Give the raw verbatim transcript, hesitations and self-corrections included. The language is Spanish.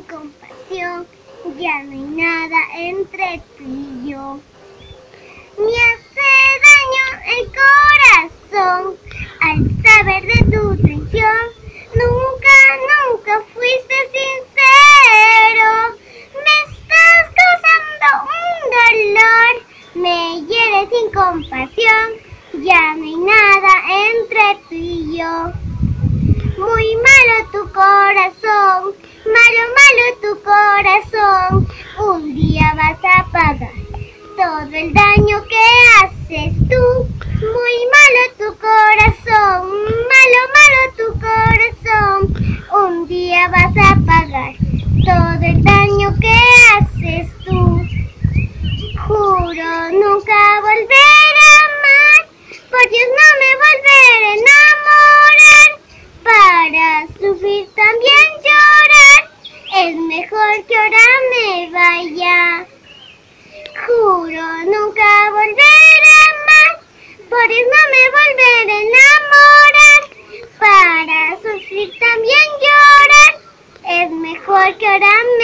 compasión, ya no hay nada entre tú y yo. Me hace daño el corazón al saber de tu traición. Nunca, nunca fuiste sincero. Me estás causando un dolor, me hieres sin compasión, ya no hay nada entre tú y yo. Muy malo tu corazón, malo, malo tu corazón, un día vas a pagar todo el daño que haces tú. Muy malo tu corazón, malo, malo tu corazón, un día vas a pagar todo el daño que haces tú. Juro nunca volver a amar, por Dios no me volveré a enamorar. Para sufrir también llorar, es mejor que ahora me vaya. Juro nunca volver a amar, por Dios no me volveré a enamorar. Para sufrir también llorar, es mejor que ahora